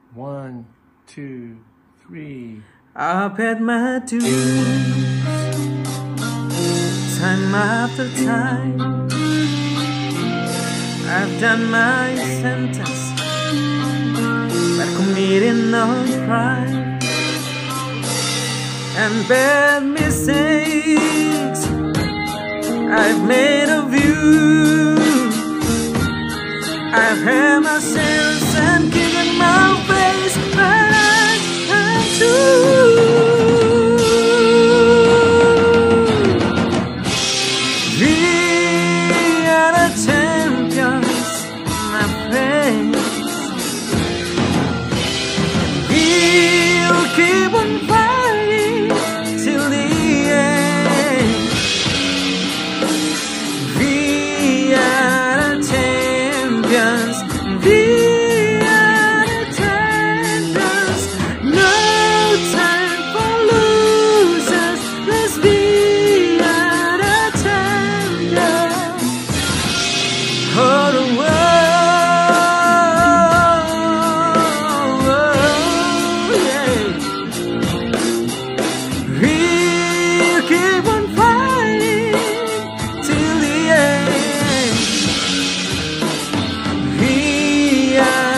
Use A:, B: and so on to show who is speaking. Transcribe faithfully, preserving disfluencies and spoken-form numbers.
A: One, two, three.
B: I've had my dues, time after time. I've done my sentence, but committed no crime. And bad mistakes I've made of you. I've had my sins and given my face, but I have to. We are the champions, my friends. We'll keep on fighting till the end. We are the champions. We are the champions. No time for losers. Let's be the champions. Oh, the world, yeah. We'll keep on fighting till the end. We are